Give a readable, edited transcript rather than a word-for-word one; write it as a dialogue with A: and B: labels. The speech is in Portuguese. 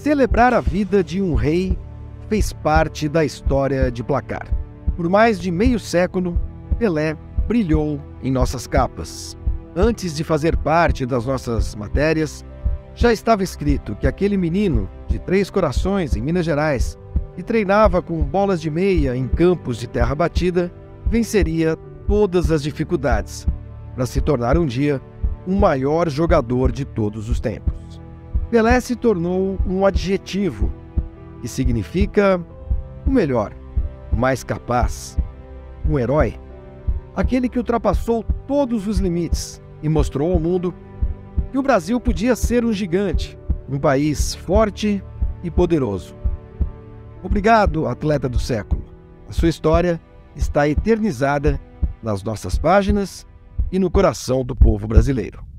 A: Celebrar a vida de um rei fez parte da história de Placar. Por mais de meio século, Pelé brilhou em nossas capas. Antes de fazer parte das nossas matérias, já estava escrito que aquele menino de Três Corações, em Minas Gerais, que treinava com bolas de meia em campos de terra batida, venceria todas as dificuldades para se tornar um dia o maior jogador de todos os tempos. Pelé se tornou um adjetivo que significa o melhor, o mais capaz, um herói, aquele que ultrapassou todos os limites e mostrou ao mundo que o Brasil podia ser um gigante, um país forte e poderoso. Obrigado, atleta do século. A sua história está eternizada nas nossas páginas e no coração do povo brasileiro.